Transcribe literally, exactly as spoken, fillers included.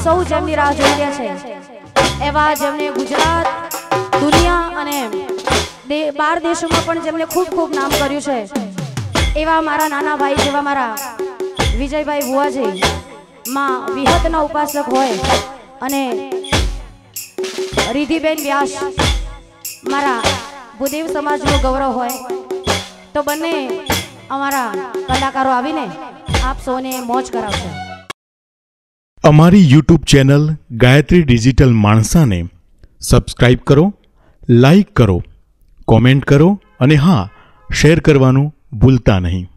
સૌ જેમની રાહ જોઈ રહ્યા છે એવા જેમને ગુજરાત દુનિયા અને બાર દેશોમાં પણ જેમને ખૂબ ખૂબ નામ કર્યું છે એવા મારા નાના ભાઈ જેવા મારા વિજયભાઈ ભુવાજી માં વિહતના ઉપાસક હોય અને રિધિબેન વ્યાસ મારા ભૂદેવ સમાજનું ગૌરવ હોય તો બંને અમારા કલાકારો આવીને આપ સૌને મોજ કરાવશે। અમારી યુટ્યુબ ચેનલ ગાયત્રી ડિજિટલ માણસાને સબસ્ક્રાઇબ કરો, લાઈક કરો, કોમેન્ટ કરો અને હા, શેર કરવાનું ભૂલતા નહીં।